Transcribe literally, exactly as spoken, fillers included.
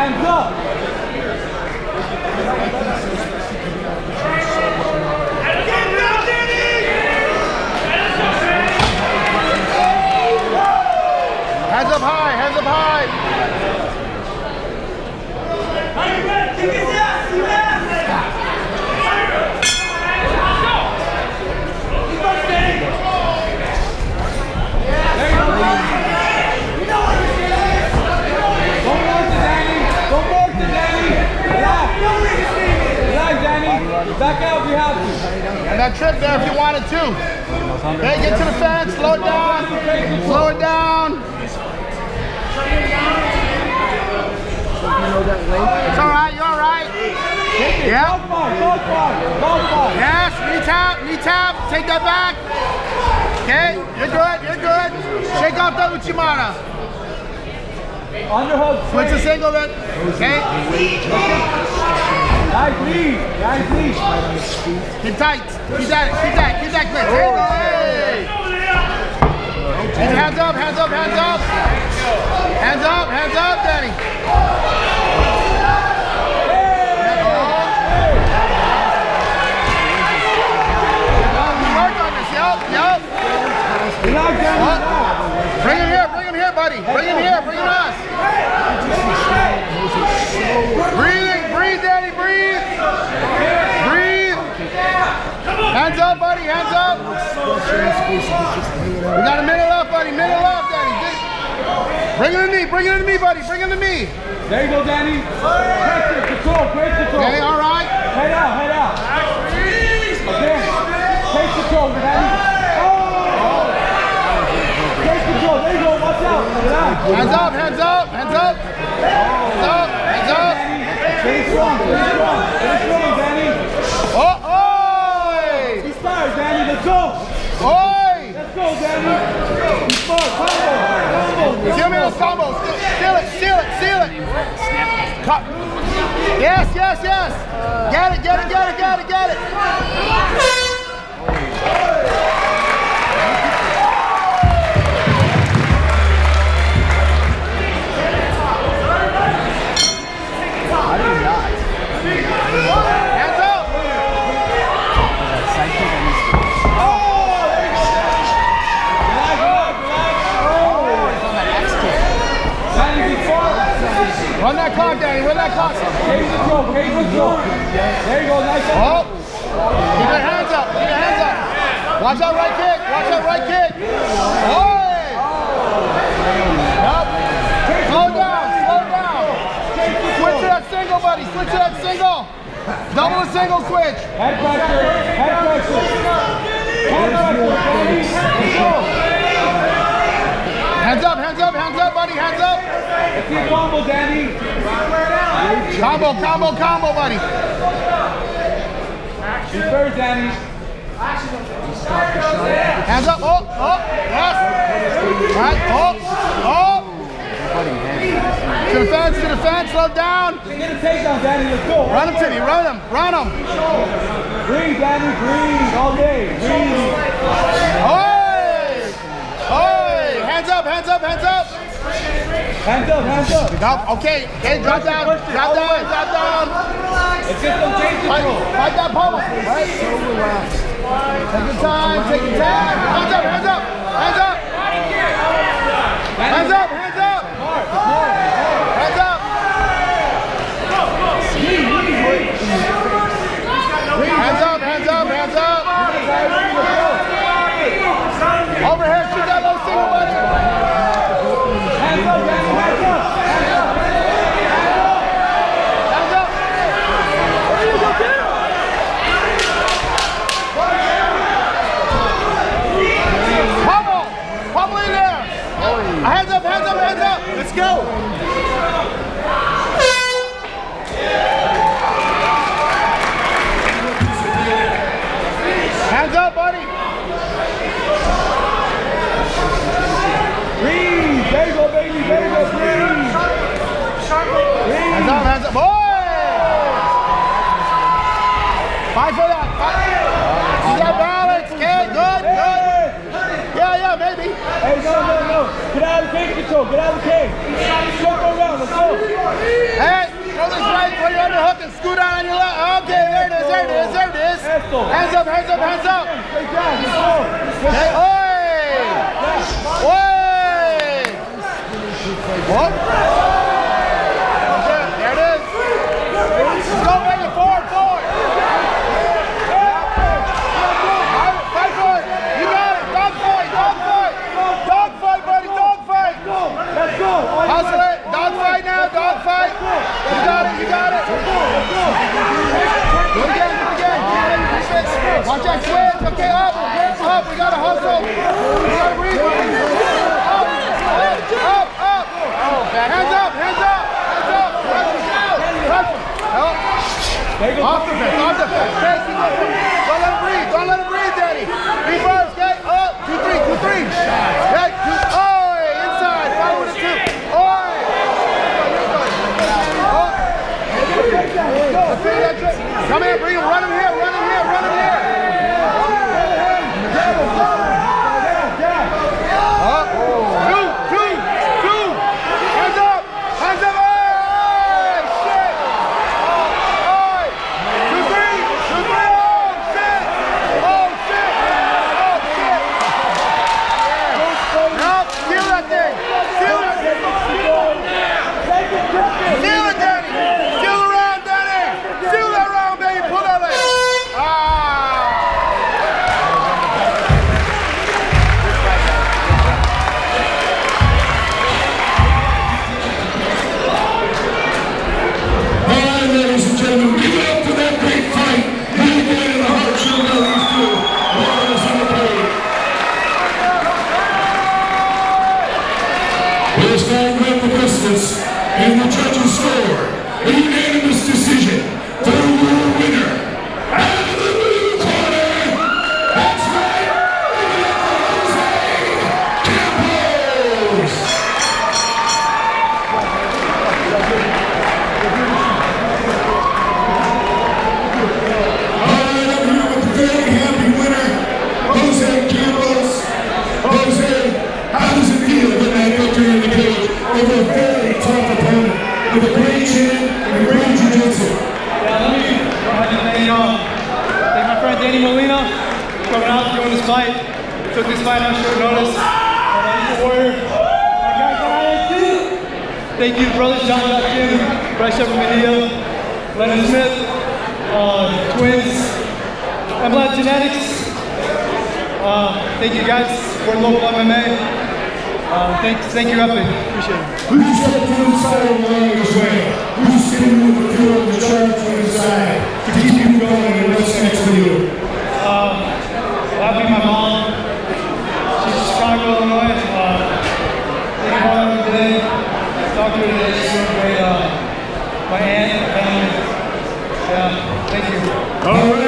Hands up. Hands up high, hands up high. Back out if you have to. And that trick there if you wanted to. Okay, get to the fence, slow it down, slow it down. It's all right, you're all right. Yeah. Yes, knee tap, knee tap, take that back. Okay, you're good, you're good. Shake off the Uchimata. Underhook. Switch to single then. Okay. Nice lead, nice lead. Keep tight, keep that, keep that, keep that grip. Hey, hey. Hands up, hands up, hands up. Hands up, hands up, Danny. Work on this, yup, yup. Bring him here, bring him here, buddy. Bring him here, bring him us. Breathing, breathe, Danny, breathe. Breathe. Hands up, buddy, hands up. We got a minute left, buddy, minute left, Danny. Bring it to me, bring it to me, buddy, bring it to me. There you go, Danny. Pressure, control, great control. Okay, all right. Head out, head out. Okay, take control, Danny. Oh! Take control, there you go, watch out. Hands up, hands up, hands up. Hands up, hands up. Stay strong, stay strong, stay strong, Danny. Oh, oh! He's fired, Danny, let's go. Oi! Let's go, Danny. He's fired, combo, combo. Seal me those combos. Seal it, seal it, seal it. Cut. Yes, yes, yes. Get it, get it, get it, get it, get it. Hands up. Run that clock, Danny. Run that clock. Cage control, cage control. There you go, nice. Oh. Keep your hands up. Keep your hands up. Watch that right kick. Watch that right kick. Oh. Yep. Slow down. Slow down. Switch to that single, buddy. Switch to that single. Double the single switch. Head pressure. Head pressure. Head pressure. Hands up, hands up, hands up, buddy. Hands up. Let's see a combo, Danny. Combo, combo, combo, buddy. He's first, Danny. Hands up. Oh, oh, yes. Right. Oh, oh. To the fence, to the fence. Slow down. Get a takedown, Danny. Let's go. Run him to me. Run him. Run him. Breathe, Danny. Breathe all day. Breathe. Oi! Oi! Hands up, hands up, hands up. Hands up, hands up. Up. Okay, okay, drop down, drop down, drop down. Let's get some cage Fight, control. fight that pummel. Right? So relaxed. Take your time, take your time. Hands up, hands up, hands up. Hands up, hands up. Hands up. Hands up, hands up, hands up. Overhead, shoot that low single, buddy. Hands up, Danny, hands up. Hands up. Hands up. Where you go, kid? Pummel. Pummel in there. Hands up, hands up, hands up. Let's go. Hands up, buddy. Breathe. There you go, baby. There you go, breathe. Hands up, hands up. Boy! Fight for that. Fight. You got balance. Okay, good, good. Yeah, yeah, maybe. Hey, no, no, no. Get out of the cage control. Get out of the cage. Jump around. Let's go. Hey, throw this right while you're on the hook and scoot out on your left. Okay, there it is, there it is, there it is. Hands up, hands up, hands up. Hey, oi! Oi! What? There it is. Let's go, baby. Forward, forward. Fight for it. You got it. Dog fight, dog fight. Dog fight, buddy, dog fight. Let's go. Hustle it. Dog fight now, dog fight. You got it, you got it. Do it again, do it again. Watch that switch. Okay, up, up. We got to hustle. We got to breathe. Up, up, up, up. Hands up, hands up, hands up. Pressure, help. Off the fence, off the fence. Okay, keep up. Don't let him breathe, don't let him breathe, Daddy. Be first, okay? Up, two, three, two, three. Okay, two, oi, inside, five with a two. Oi. Come here, bring him, run him here, run him here, run him here. Up, two, two, two. Hands up, hands up, oi, shit. Oi, two, three, two, three, oh, shit. Oh, shit, oh, shit. Nope, steal that thing, steal that thing. Steal it, Danny, steal the round, Danny. Steal that round, baby, pull that leg. Ladies and gentlemen, give it up for that great fight. Now you get in the heart show of these two. Warriors on the plate. We're starting with the business, and the judges score a unanimous decision for the winner. Out of the blue corner, that's right, Campos. Very happy winner, Jose Campos. Jose, how does it feel when that victory in the cage over a very tough opponent with a great chin and great jiu-jitsu? Yeah, let me thank, uh, thank my friend Danny Molina for coming out doing this fight. Took this fight on short notice. Uh, he's a warrior. My guys on I S T. Thank you, brothers John Jim, Bryce Medina, Lennon Smith, uh, twins. I'm Blood Genetics. Uh, thank you guys for local M M A. Uh, thank, thank you, Epic. Appreciate it. Who's stepping to the side along this way? Who's sitting with the field and charge to the side to keep you going and what's next for you? Uh, that'd be my mom. She's from Chicago, Illinois. Uh, thank you for having me today. Talked to her today. She's doing great. Uh, my aunt, my family. Yeah, thank you. All right.